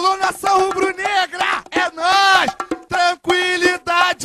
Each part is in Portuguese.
Alô, nação rubro-negra, é nóis, tranquilidade.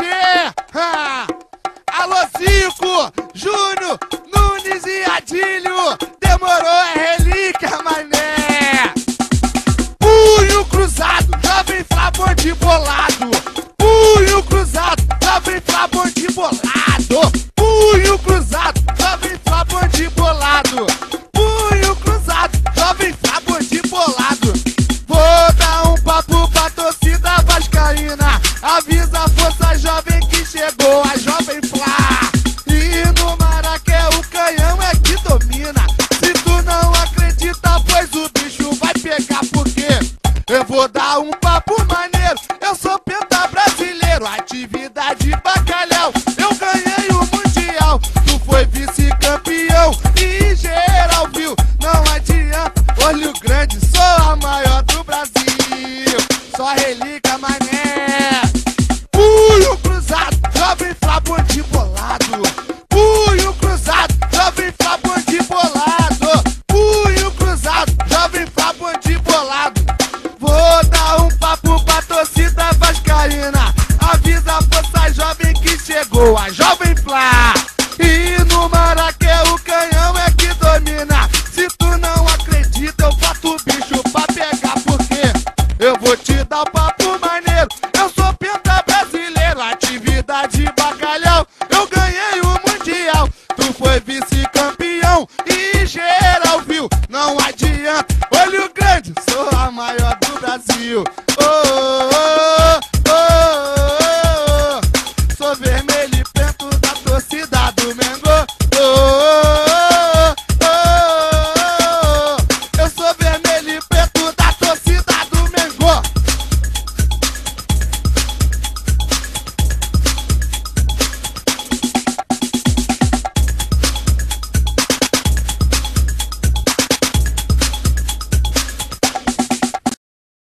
Alô, Zico, Júnior, Nunes e Adílio, demorou, é relíquia, mané. Punho cruzado, jovem Flá, bonde bolado. Punho cruzado, jovem Flá, bonde bolado. Punho cruzado, jovem Flá, bonde bolado. Punho cruzado, jovem Flá, bonde bolado. Vou dar um papo pra torcida vascaína. Avisa a força jovem que chegou a Jovem Flá. E no Maraqué o canhão é que domina. Se tu não acredita, pois o bicho vai pegar, porque eu vou dar um papo maneiro. Eu sou penta brasileiro, atividade bacalhau. Eu ganhei o mundial, tu foi vice-campeão e geral viu. Não adianta, olho grande, sou a maior do Brasil. Só relíquia, mané. Punho cruzado, jovem Flá, bonde bolado. Punho cruzado, jovem Flá, bonde bolado. Punho cruzado, jovem Flá, bonde bolado. Vou dar um papo pra torcida vascaína. Avisa a força jovem que chegou a Jovem Flá. E no Maraqué o canhão é que domina. Se tu não acredita, eu boto o bicho pra pegar, porque eu vou te dar o papo maneiro. Eu sou penta brasileiro, atividade bacalhau. Eu ganhei o mundial, tu foi vice-campeão e geral viu. Não adianta, olho grande, sou a maior do Brasil.